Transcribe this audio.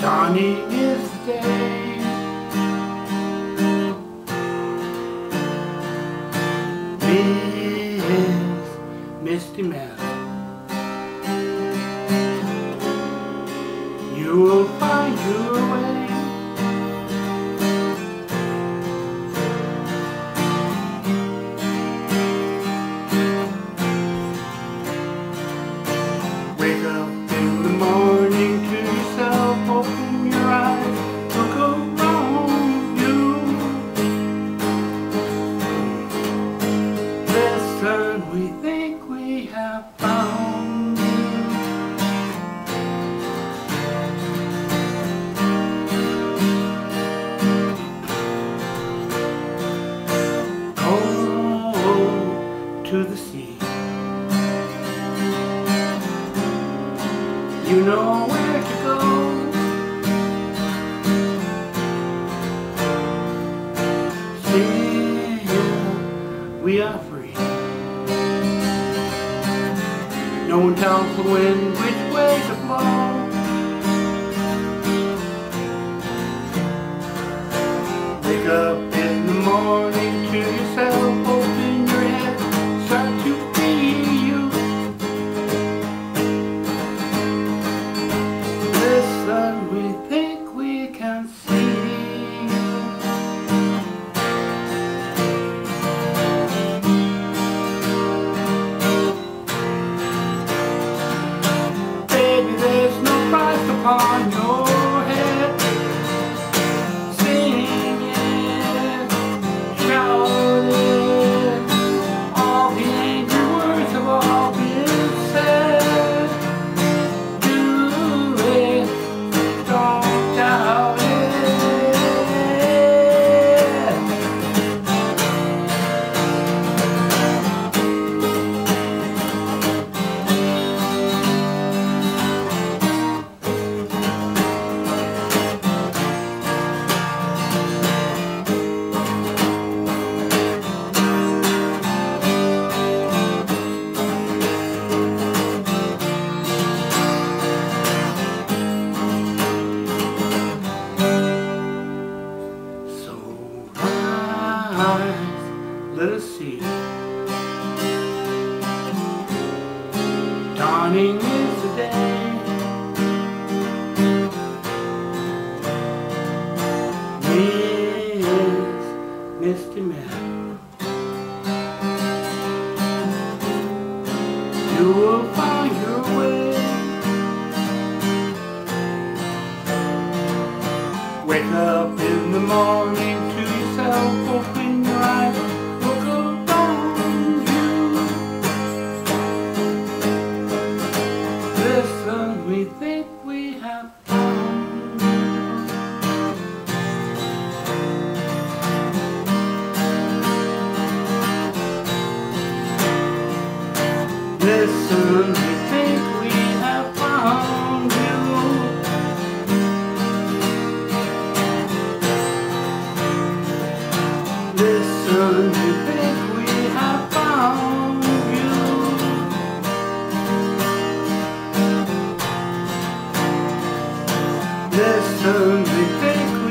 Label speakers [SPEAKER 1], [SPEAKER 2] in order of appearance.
[SPEAKER 1] Dawning is the day. Misty Meadow, you will find your way. Wake up in the morning to yourself, open your eyes, look around you. Listen, we think we have found you. Go to the sea. You know where to go. Still, we are free. No one tells the wind which way to blow. Wake up in the morning to yourself, open your head, start to be you. Listen, we think we can see. Baby, there's no price upon your head. Sing it, shout it, all the angry words have all been said. Do it, don't doubt it. Let us see. Dawning is the day. Misty Meadow, you will find your way. Wake up in the morning to yourself, open your eyes, look around you. Listen, we think we have found you. Listen, we think we have found you. Listen, we think we have found you. Listen, we think